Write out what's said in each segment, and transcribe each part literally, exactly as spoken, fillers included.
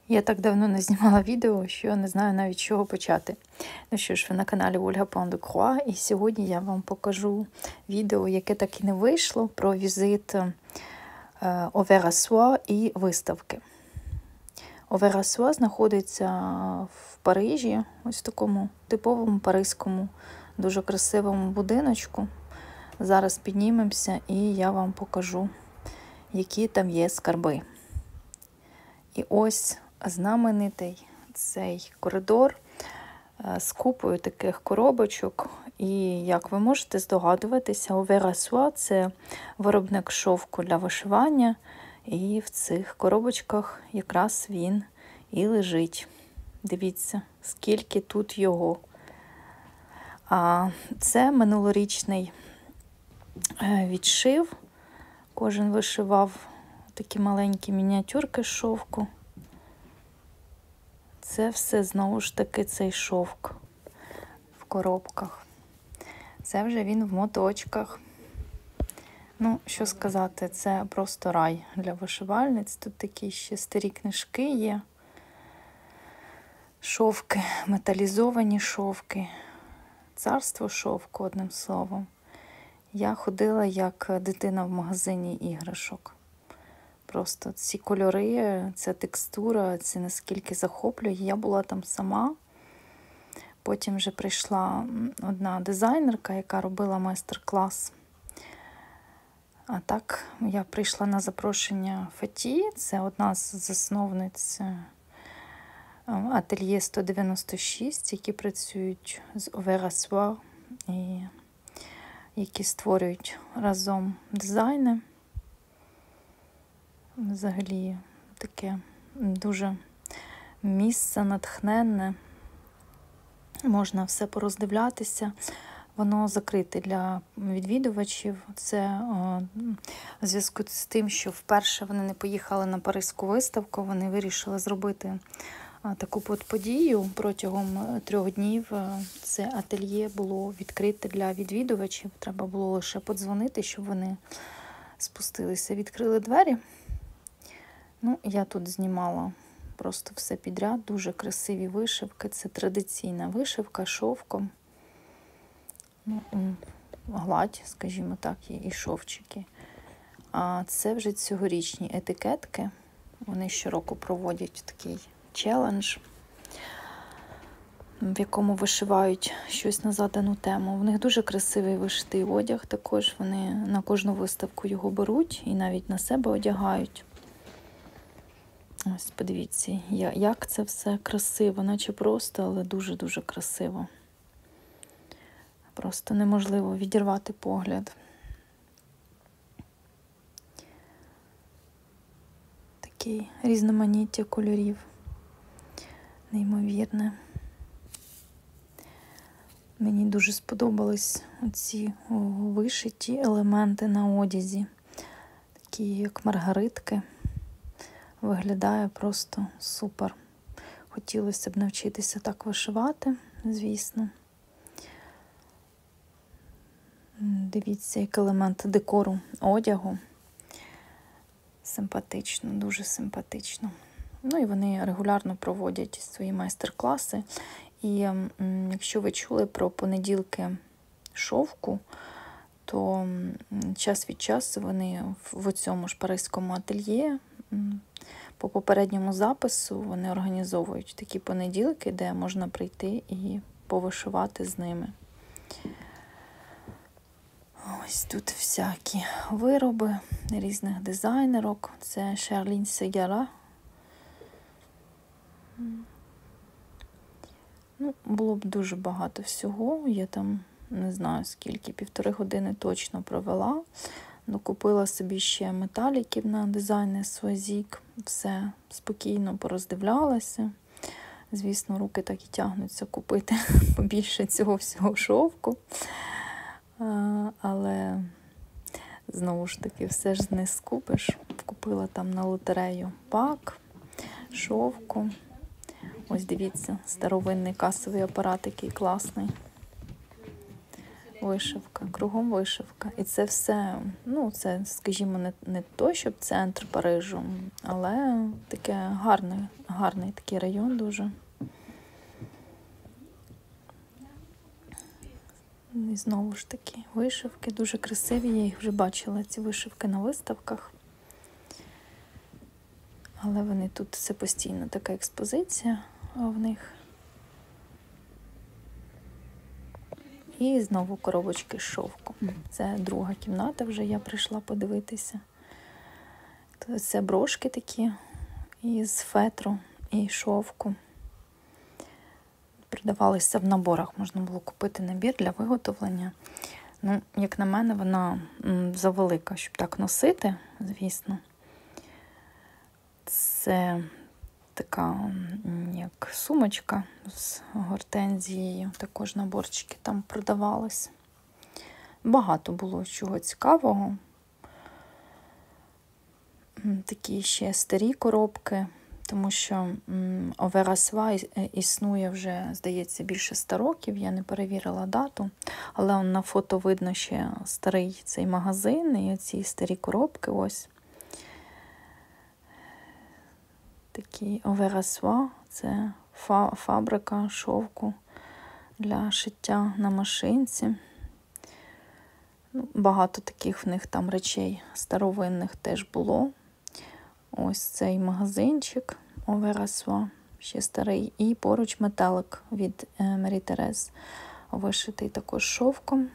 Я так давно не знімала відео, що не знаю навіть з чого почати. Ну що ж, ви на каналі Ольга Пон де Круа, і сьогодні я вам покажу відео, яке так і не вийшло, про візит Оверасуа і виставки. Оверасуа знаходиться в Парижі, ось в такому типовому паризькому, дуже красивому будиночку. Зараз піднімемося і я вам покажу, які там є скарби. І ось знаменитий цей коридор з купою таких коробочок. І, як ви можете здогадуватися, Оверасуа – це виробник шовку для вишивання. І в цих коробочках якраз він і лежить. Дивіться, скільки тут його. А це минулорічний відшив. Кожен вишивав такі маленькі мініатюрки з шовку. Це все, знову ж таки, цей шовк в коробках. Це вже він в моточках. Ну, що сказати, це просто рай для вишивальниць. Тут такі ще старі книжки є. Шовки, металізовані шовки. Царство шовку, одним словом. Я ходила як дитина в магазині іграшок. Просто ці кольори, ця текстура, це наскільки захоплює. Я була там сама. Потім вже прийшла одна дизайнерка, яка робила майстер-клас. А так, я прийшла на запрошення Фаті. Це одна з засновниць ательє сто дев'яносто шість, які працюють з Оверасуа і які створюють разом дизайни. Взагалі таке дуже місце натхненне. Можна все пороздивлятися. Воно закрите для відвідувачів. Це о, в зв'язку з тим, що вперше вони не поїхали на Паризьку виставку. Вони вирішили зробити а, таку подію. Протягом трьох днів це ательє було відкрите для відвідувачів. Треба було лише подзвонити, щоб вони спустилися, відкрили двері. Ну, я тут знімала просто все підряд, дуже красиві вишивки. Це традиційна вишивка шовком. Ну, гладь, скажімо так, є і шовчики. А це вже цьогорічні етикетки. Вони щороку проводять такий челендж, в якому вишивають щось на задану тему. В них дуже красивий вишитий одяг також. Вони на кожну виставку його беруть і навіть на себе одягають. Ось, подивіться, як це все красиво, наче просто, але дуже-дуже красиво. Просто неможливо відірвати погляд. Такі різноманіття кольорів. Неймовірне. Мені дуже сподобались ці вишиті елементи на одязі. Такі, як маргаритки. Виглядає просто супер. Хотілося б навчитися так вишивати, звісно. Дивіться, як елемент декору одягу. Симпатично, дуже симпатично. Ну і вони регулярно проводять свої майстер-класи. І м, якщо ви чули про понеділки шовку, то м, час від часу вони в цьому ж паризькому ательє м, по попередньому запису вони організовують такі понеділки, де можна прийти і повишивати з ними. Ось тут всякі вироби різних дизайнерок. Це Шарлін Сегара. Ну, було б дуже багато всього. Я там не знаю скільки, півтори години точно провела. Ну, купила собі ще металіків на дизайни Суазік. Все спокійно пороздивлялася. Звісно, руки так і тягнуться купити побільше цього всього шовку. А, але, знову ж таки, все ж не скупиш. Купила там на лотерею пак, шовку. Ось дивіться, старовинний касовий апарат, який класний. вишивка, кругом вишивка. І це все, ну, це, скажімо, не, не то, щоб центр Парижу, але таке гарний, гарний такий район дуже. І знову ж таки, вишивки дуже красиві, я їх вже бачила, ці вишивки на виставках. Але вони тут, це постійно така експозиція в них. І знову коробочки з шовку. Це друга кімната, вже я прийшла подивитися. Це брошки такі із фетру і шовку. Продавалися в наборах, можна було купити набір для виготовлення. Ну, як на мене, вона завелика, щоб так носити, звісно. Це така, як сумочка з гортензією, також наборчики там продавались. Багато було чого цікавого. Такі ще старі коробки, тому що Оверасва існує вже, здається, більше ста років, я не перевірила дату, але на фото видно ще старий цей магазин і ці старі коробки, ось. Такі Оверасва, це фабрика шовку для шиття на машинці. Багато таких в них там речей старовинних теж було. Ось цей магазинчик Оверасва, ще старий. І поруч метелик від Марі Терез, вишитий також шовком.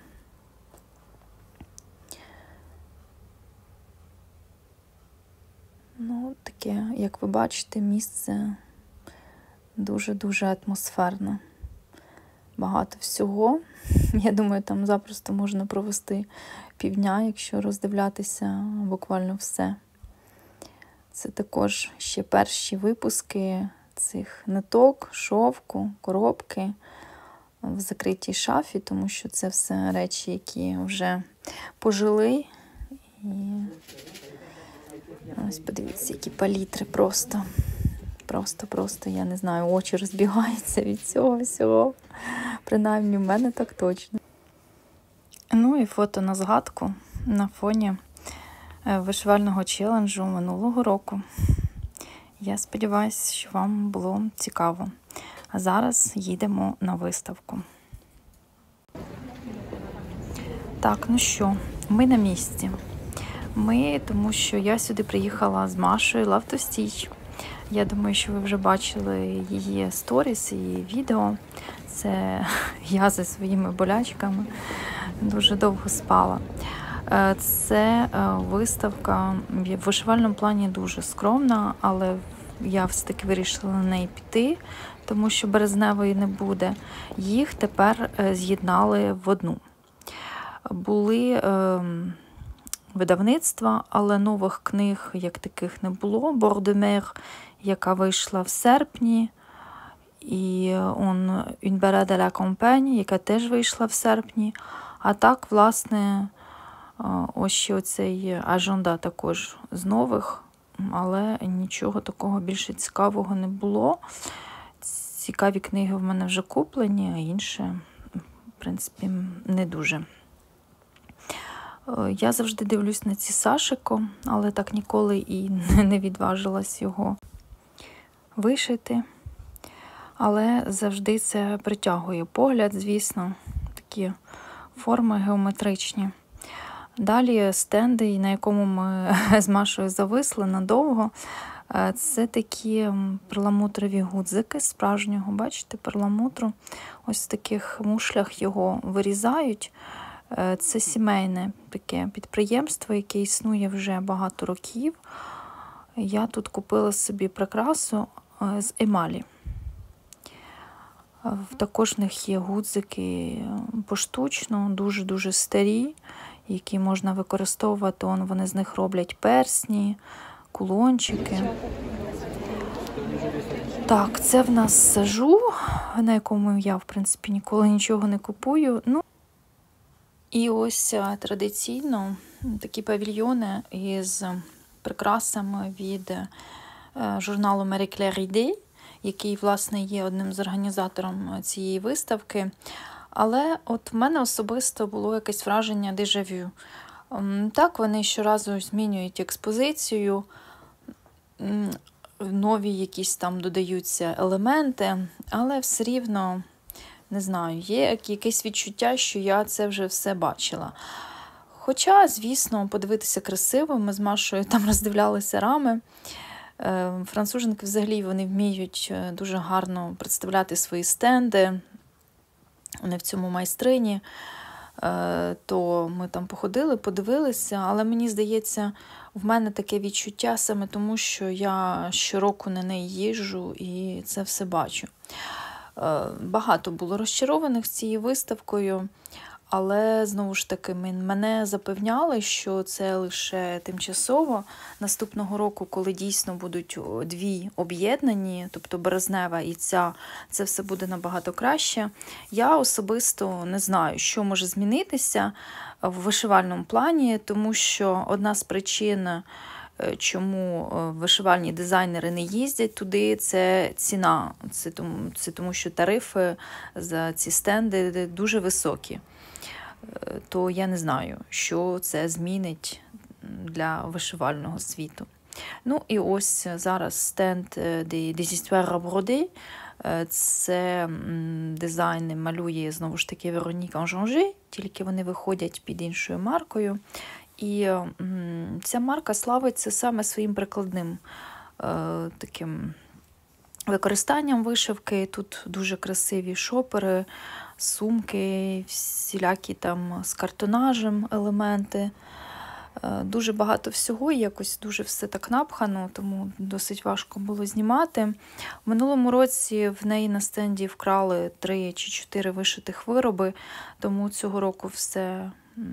Ну, таке, як ви бачите, місце дуже-дуже атмосферне. Багато всього. Я думаю, там запросто можна провести півдня, якщо роздивлятися буквально все. Це також ще перші випуски цих ниток, шовку, коробки в закритій шафі, тому що це все речі, які вже пожили. І ось подивіться, які палітри просто. Просто-просто, я не знаю, очі розбігаються від цього всього. Принаймні, в мене так точно. Ну і фото на згадку на фоні вишивального челенджу минулого року. Я сподіваюся, що вам було цікаво. А зараз їдемо на виставку. Так, ну що, ми на місці. Ми, тому що я сюди приїхала з Машою Love to Stitch. Я думаю, що ви вже бачили її сторіс і відео. Це я зі своїми болячками дуже довго спала. Це виставка в вишивальному плані дуже скромна, але я все-таки вирішила на неї піти, тому що березневої не буде. Їх тепер з'єднали в одну. Були е, видавництва, але нових книг як таких не було. Бордемер, яка вийшла в серпні, і он Une balade à la campagne, яка теж вийшла в серпні. А так, власне, ось ще оцей аженда також з нових, але нічого такого більше цікавого не було. Цікаві книги в мене вже куплені, а інше, в принципі, не дуже. Я завжди дивлюсь на ці Сашико, але так ніколи і не відважилась його вишити. Але завжди це притягує погляд, звісно, такі форми геометричні. Далі стенди, на якому ми з Машою зависли надовго, це такі перламутрові гудзики справжнього, бачите, перламутру. Ось в таких мушлях його вирізають. Це сімейне таке підприємство, яке існує вже багато років. Я тут купила собі прикрасу з емалі. Також в них є гудзики поштучно, дуже-дуже старі, які можна використовувати. Вони з них роблять персні, кулончики. Так, це в нас сажу, на якому я, в принципі, ніколи нічого не купую. Ну, і ось традиційно такі павільйони із прикрасами від журналу Marie Claire Idée, який, власне, є одним з організатором цієї виставки. Але от в мене особисто було якесь враження дежавю. Так, вони щоразу змінюють експозицію, нові якісь там додаються елементи, але все рівно, не знаю, є якесь відчуття, що я це вже все бачила. Хоча, звісно, подивитися красиво, ми з Машою там роздивлялися рами. Француженки взагалі вони вміють дуже гарно представляти свої стенди, вони в цьому майстрині. То ми там походили, подивилися, але мені здається, в мене таке відчуття саме тому, що я щороку на неї їжджу і це все бачу. Багато було розчарованих цією виставкою, але, знову ж таки, мене запевняли, що це лише тимчасово. Наступного року, коли дійсно будуть дві об'єднані, тобто березнева і ця, це все буде набагато краще. Я особисто не знаю, що може змінитися в вишивальному плані, тому що одна з причин, чому вишивальні дизайнери не їздять туди, це ціна. Це тому, це тому що тарифи за ці стенди дуже високі. То я не знаю, що це змінить для вишивального світу. Ну і ось зараз стенд des histoires à broder. Це дизайни малює, знову ж таки, Вероніка Анжанжі, тільки вони виходять під іншою маркою. І ця марка славиться саме своїм прикладним таким використанням вишивки. Тут дуже красиві шопери, сумки, всілякі там з картонажем елементи. Дуже багато всього, якось дуже все так напхано, тому досить важко було знімати. В минулому році в неї на стенді вкрали три чи чотири вишитих вироби, тому цього року все,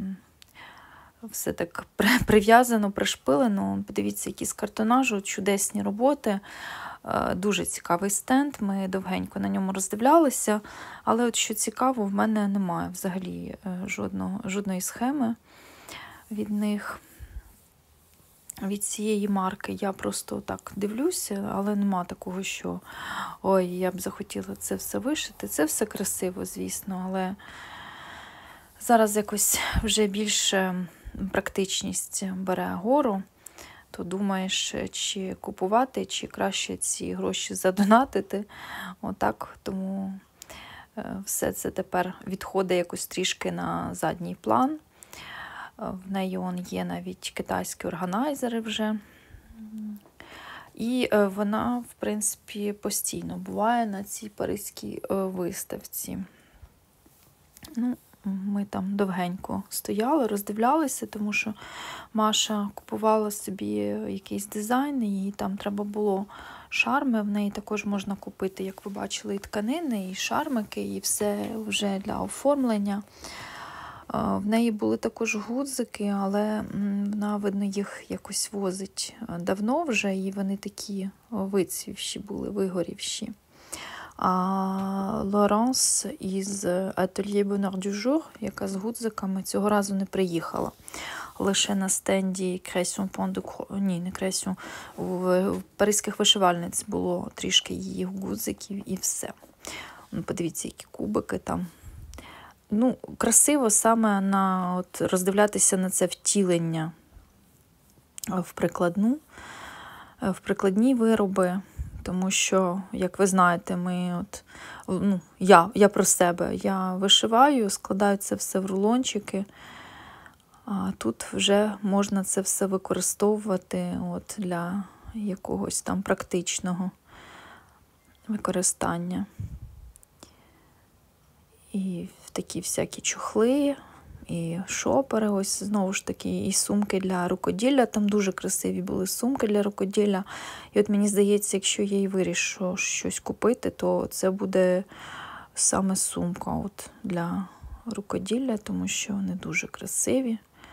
все так прив'язано, пришпилено. Подивіться, які з картонажу, чудесні роботи. Дуже цікавий стенд, ми довгенько на ньому роздивлялися, але от що цікаво, в мене немає взагалі жодного, жодної схеми від них, від цієї марки. Я просто так дивлюся, але нема такого, що ой, я б захотіла це все вишити. Це все красиво, звісно, але зараз якось вже більше практичність бере гору. То думаєш, чи купувати, чи краще ці гроші задонатити. Отак, тому все це тепер відходить якось трішки на задній план. В неї он є навіть китайські органайзери вже. І вона, в принципі, постійно буває на цій паризькій виставці. Ну, ми там довгенько стояли, роздивлялися, тому що Маша купувала собі якийсь дизайн, і їй там треба було шарми. В неї також можна купити, як ви бачили, і тканини, і шармики, і все вже для оформлення. В неї були також гудзики, але вона, видно, їх якось возить давно вже, і вони такі вицвівші були, вигорівші. А Лоранс із Atelier Bonheur du Jour, яка з гудзиками, цього разу не приїхала. Лише на стенді Création Point de Croix, ні, не Création, в паризьких вишивальниць було трішки її гудзиків і все. Подивіться, які кубики там. Ну, красиво саме на, от, роздивлятися на це втілення в прикладну, в прикладні вироби. Тому що, як ви знаєте, ми от, ну, я, я про себе, я вишиваю, складаю це все в рулончики, а тут вже можна це все використовувати от, для якогось там практичного використання. І такі всякі чохли, і шопери, ось знову ж таки, і сумки для рукоділля. Там дуже красиві були сумки для рукоділля. І от мені здається, якщо я і вирішу щось купити, то це буде саме сумка от для рукоділля, тому що вони дуже красиві.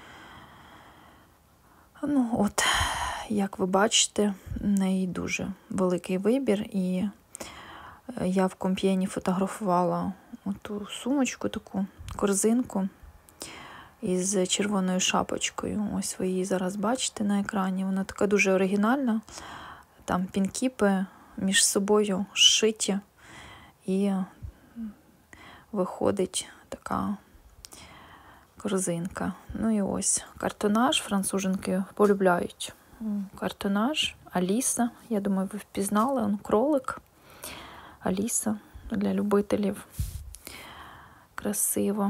Ну от, як ви бачите, в неї дуже великий вибір. І я в Комп'єні фотографувала оту сумочку, таку корзинку із червоною шапочкою. Ось ви її зараз бачите на екрані. Вона така дуже оригінальна. Там пінкіпи між собою зшиті. І виходить така корзинка. Ну і ось картонаж. Француженки полюбляють картонаж. Аліса, я думаю, ви впізнали. Он кролик. Аліса для любителів. Красиво.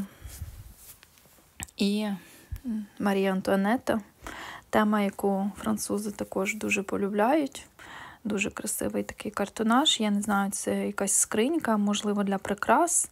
І Марія Антуанетта. Тема, яку французи також дуже полюбляють. Дуже красивий такий картонаж. Я не знаю, це якась скринька, можливо, для прикрас.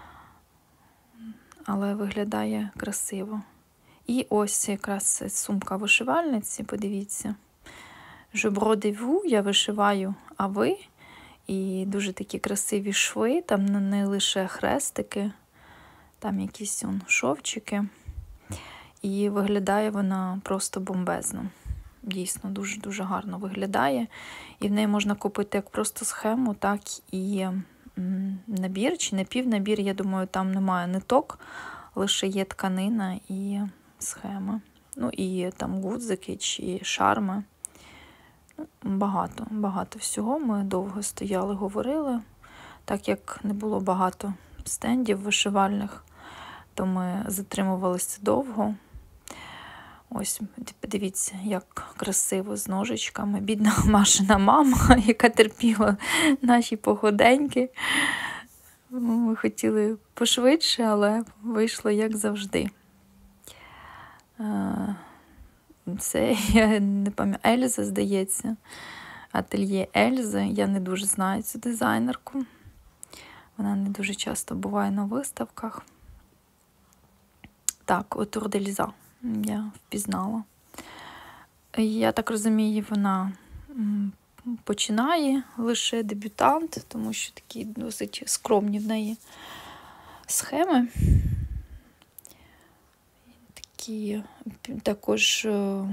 Але виглядає красиво. І ось якраз сумка вишивальниці, подивіться. Je brode vous, я вишиваю, а ви. І дуже такі красиві шви, там не лише хрестики, там якісь он, шовчики. І виглядає вона просто бомбезно. Дійсно, дуже-дуже гарно виглядає. І в неї можна купити як просто схему, так і набір, чи напівнабір. Я думаю, там немає ниток, лише є тканина і схема. Ну і там гудзики чи шарми. Багато, багато всього. Ми довго стояли, говорили. Так як не було багато стендів вишивальних, то ми затримувалися довго. Ось, подивіться, як красиво з ножичками. Бідна Машина мама, яка терпіла наші походеньки. Ми хотіли пошвидше, але вийшло як завжди. Це, я не пам'ятаю, Ельза, здається. Ательє Ельзи. Я не дуже знаю цю дизайнерку. Вона не дуже часто буває на виставках. Так, Autour d'Elsa. Я впізнала. Я так розумію, вона починає лише дебютант, тому що такі досить скромні в неї схеми. Такі також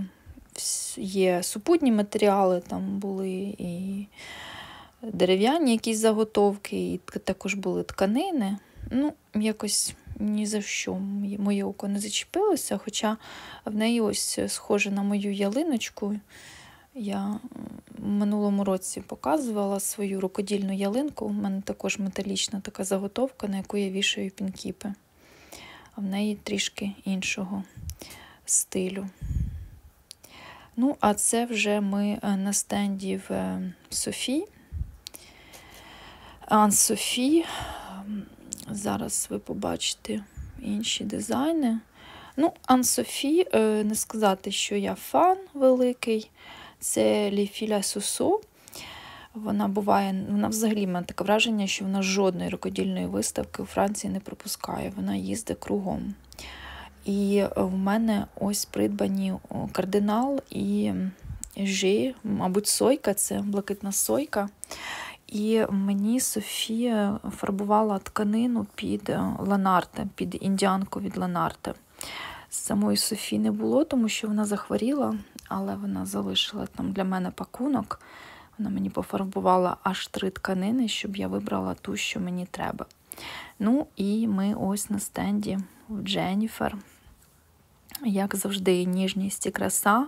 є супутні матеріали, там були і дерев'яні якісь заготовки, і також були тканини. Ну, якось ні за що моє око не зачепилося, хоча в неї ось схоже на мою ялиночку. Я в минулому році показувала свою рукодільну ялинку. У мене також металічна така заготовка, на яку я вішаю пінкіпи. А в неї трішки іншого стилю. Ну, а це вже ми на стенді в Софі. Ан Софі. Зараз ви побачите інші дизайни. Ну, Ан Софі, не сказати, що я фан великий. Це Les Filles à Soso. Вона буває, вона взагалі, в мене таке враження, що вона жодної рукодільної виставки у Франції не пропускає. Вона їздить кругом. І в мене ось придбані кардинал і жі, мабуть, сойка, це блакитна сойка. І мені Софія фарбувала тканину під Ланарте, під індіанку від Ланарте. Самої Софії не було, тому що вона захворіла, але вона залишила там для мене пакунок. Вона мені пофарбувала аж три тканини, щоб я вибрала ту, що мені треба. Ну і ми ось на стенді в Дженніфер. Як завжди, ніжність і краса.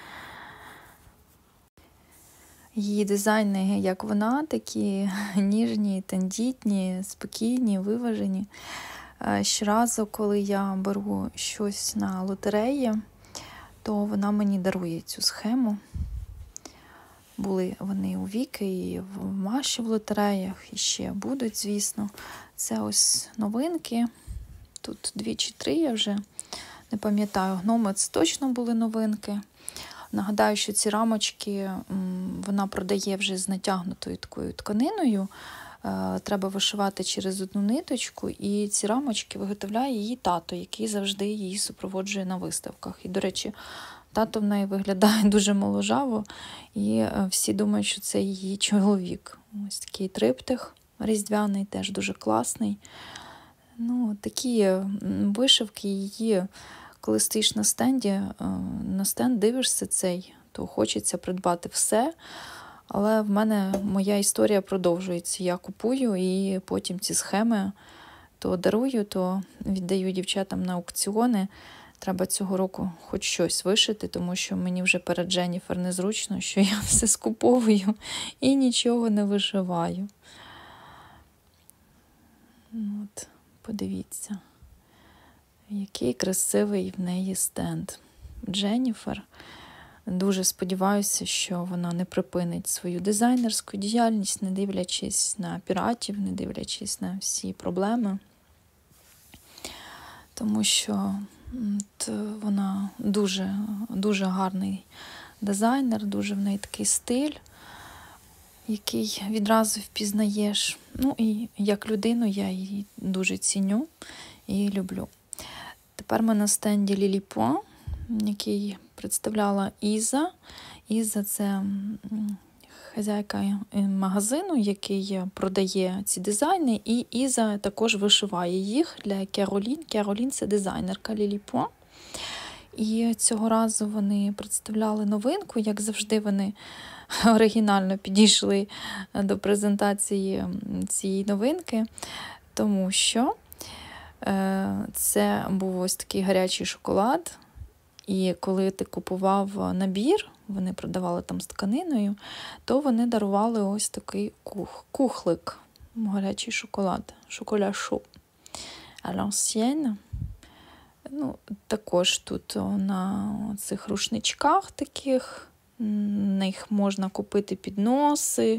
Її дизайни, як вона, такі ніжні, тендітні, спокійні, виважені. Щоразу, коли я беру щось на лотереї, то вона мені дарує цю схему. Були вони у Віки і в Маші в лотереях, і ще будуть, звісно. Це ось новинки. Тут дві чи три, я вже не пам'ятаю. Гномець точно були новинки. Нагадаю, що ці рамочки вона продає вже з натягнутою такою тканиною. Треба вишивати через одну ниточку, і ці рамочки виготовляє її тато, який завжди її супроводжує на виставках. І, до речі, тато в неї виглядає дуже моложаво, і всі думають, що це її чоловік. Ось такий триптих різдвяний, теж дуже класний. Ну, такі вишивки її, коли стоїш на стенді, на стенд дивишся цей, то хочеться придбати все. Але в мене моя історія продовжується. Я купую і потім ці схеми то дарую, то віддаю дівчатам на аукціони. Треба цього року хоч щось вишити, тому що мені вже перед Дженніфер незручно, що я все скуповую і нічого не вишиваю. От. Подивіться, який красивий в неї стенд. Дженніфер. Дуже сподіваюся, що вона не припинить свою дизайнерську діяльність, не дивлячись на піратів, не дивлячись на всі проблеми. Тому що вона дуже, дуже гарний дизайнер, дуже в неї такий стиль, який відразу впізнаєш. Ну і як людину я її дуже ціню і люблю. Тепер ми на стенді Лілі Пуа, який представляла Іза. Іза – це хазяйка магазину, який продає ці дизайни, і Іза також вишиває їх для Керолін. Керолін – це дизайнерка Лілі Пуа. І цього разу вони представляли новинку, як завжди вони оригінально підійшли до презентації цієї новинки, тому що це був ось такий гарячий шоколад, і коли ти купував набір, вони продавали там з тканиною, то вони дарували ось такий кух, кухлик, гарячий шоколад, шоколя-шо. À l'ancienne. Ну, також тут на цих рушничках таких, на них можна купити підноси,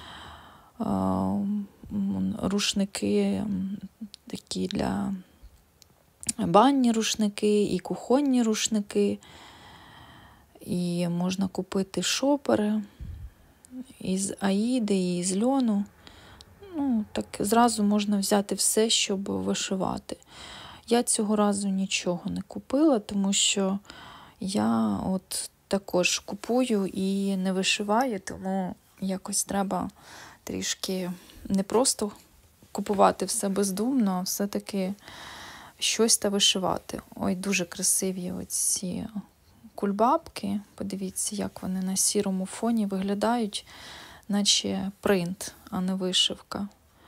рушники такі для банні рушники, і кухонні рушники, і можна купити шопери із аїди, і з льону. Ну, так зразу можна взяти все, щоб вишивати. Я цього разу нічого не купила, тому що я от також купую і не вишиваю, тому якось треба трішки не просто купувати все бездумно, а все-таки щось та вишивати. Ой, дуже красиві оці кульбабки. Подивіться, як вони на сірому фоні виглядають, наче принт, а не вишивка.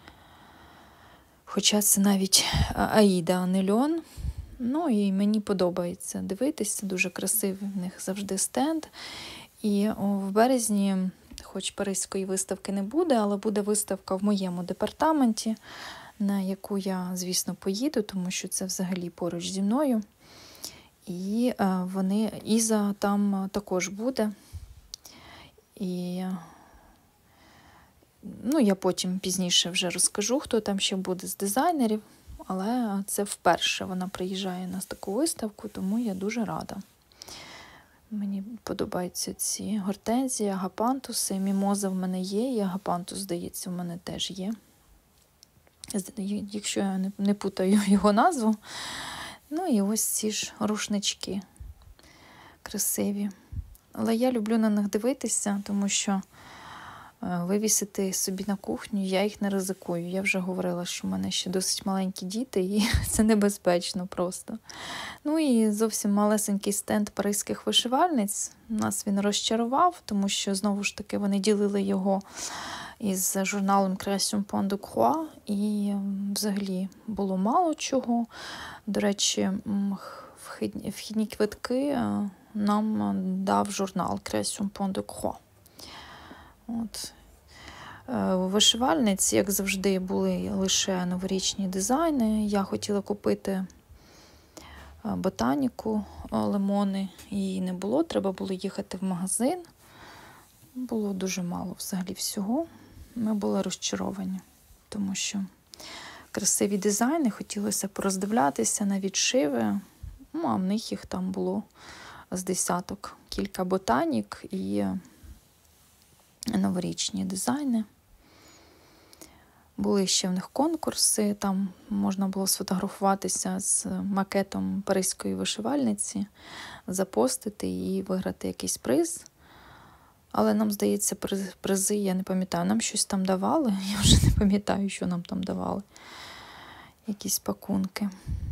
Хоча це навіть аїда, а не льон. Ну і мені подобається дивитися, дуже красивий в них завжди стенд. І в березні, хоч паризької виставки не буде, але буде виставка в моєму департаменті, на яку я, звісно, поїду, тому що це взагалі поруч зі мною. І вони, Іза там також буде. І ну, я потім пізніше вже розкажу, хто там ще буде з дизайнерів, але це вперше вона приїжджає на таку виставку, тому я дуже рада. Мені подобаються ці гортензії, агапантуси, мімоза в мене є, і агапантус, здається, в мене теж є. Якщо я не, не путаю його назву. Ну і ось ці ж рушнички красиві. Але я люблю на них дивитися, тому що вивісити собі на кухню я їх не ризикую. Я вже говорила, що в мене ще досить маленькі діти, і це небезпечно просто. Ну і зовсім малесенький стенд паризьких вишивальниць. Нас він розчарував, тому що, знову ж таки, вони ділили його із журналом Création Point de Croix, і взагалі було мало чого. До речі, вхідні квитки нам дав журнал Création Point de Croix. От. У вишивальниць, як завжди, були лише новорічні дизайни. Я хотіла купити ботаніку, лимони, її не було, треба було їхати в магазин. Було дуже мало взагалі всього. Ми були розчаровані, тому що красиві дизайни, хотілося пороздивлятися на відшиви, ну, а в них їх там було з десяток. Кілька ботанік і новорічні дизайни. Були ще в них конкурси, там можна було сфотографуватися з макетом паризької вишивальниці, запостити і виграти якийсь приз. Але нам, здається, призи, я не пам'ятаю, нам щось там давали, я вже не пам'ятаю, що нам там давали. Якісь пакунки.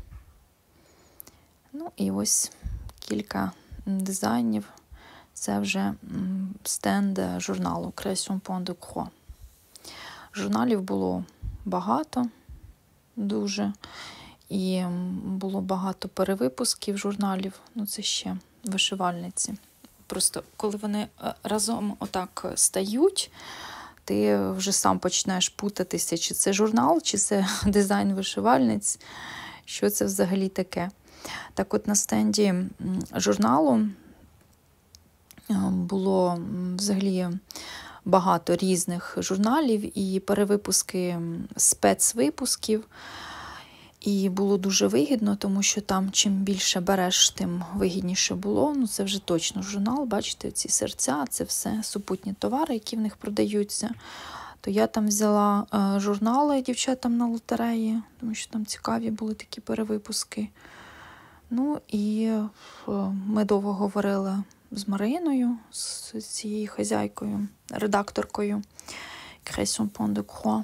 Ну і ось кілька дизайнів. Це вже стенд журналу Création Point de Croix. Журналів було багато, дуже. І було багато перевипусків журналів. Ну, це ще вишивальниці. Просто коли вони разом отак стають, ти вже сам починаєш путатися, чи це журнал, чи це дизайн вишивальниць, що це взагалі таке. Так от на стенді журналу було взагалі багато різних журналів і перевипуски спецвипусків. І було дуже вигідно, тому що там чим більше береш, тим вигідніше було. Ну це вже точно журнал, бачите, ці серця, це все супутні товари, які в них продаються. То я там взяла е, журнали дівчатам на лотереї, тому що там цікаві були такі перевипуски. Ну і е, ми довго говорили з Мариною, з цією хазяйкою, редакторкою Création Point de Croix.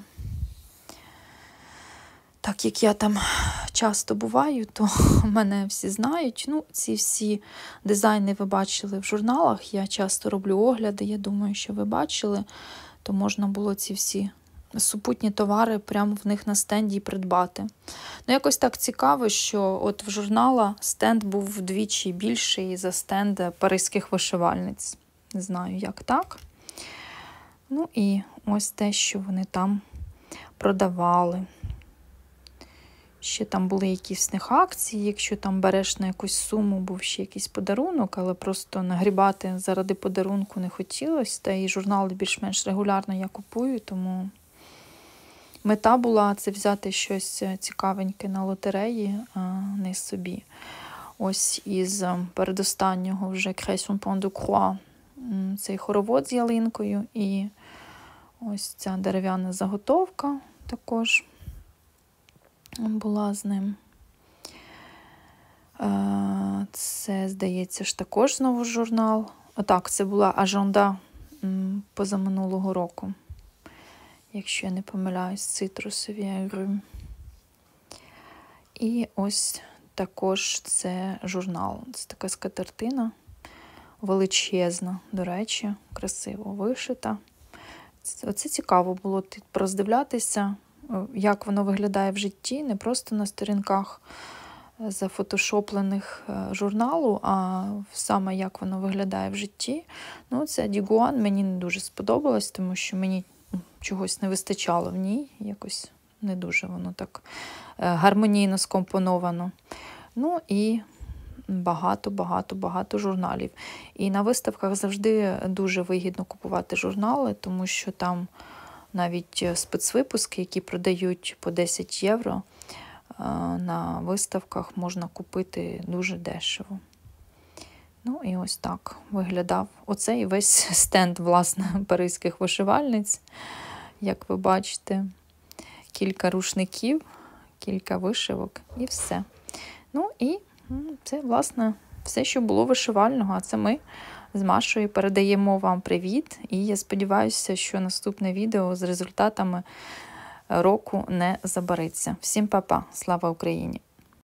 Так як я там часто буваю, то мене всі знають. Ну, ці всі дизайни ви бачили в журналах, я часто роблю огляди, я думаю, що ви бачили, то можна було ці всі супутні товари прямо в них на стенді придбати. Ну, якось так цікаво, що от в журнала стенд був вдвічі більший за стенд паризьких вишивальниць. Не знаю, як так. Ну і ось те, що вони там продавали. Ще там були якісь в них акції, якщо там береш на якусь суму, був ще якийсь подарунок, але просто нагрібати заради подарунку не хотілося. Та і журнали більш-менш регулярно я купую, тому мета була це взяти щось цікавеньке на лотереї, а не собі. Ось із передостаннього вже Création Point de Croix цей хоровод з ялинкою і ось ця дерев'яна заготовка також була з ним. Це, здається, ж також знову журнал. Отак, це була аженда позаминулого року, якщо я не помиляюсь, цитрусові агрюм. І ось також це журнал. Це така скатертина, величезна, до речі, красиво вишита. Оце цікаво було роздивлятися, як воно виглядає в житті, не просто на сторінках зафотошоплених журналу, а саме як воно виглядає в житті. Ну, це Дігуан мені не дуже сподобалось, тому що мені чогось не вистачало в ній, якось не дуже воно так гармонійно скомпоновано. Ну і багато-багато-багато журналів. І на виставках завжди дуже вигідно купувати журнали, тому що там навіть спецвипуски, які продають по десять євро, на виставках можна купити дуже дешево. Ну і ось так виглядав оцей весь стенд, власне, паризьких вишивальниць. Як ви бачите, кілька рушників, кілька вишивок і все. Ну і це, власне, все, що було вишивального. А це ми з Машою передаємо вам привіт. І я сподіваюся, що наступне відео з результатами року не забариться. Всім па-па! Слава Україні!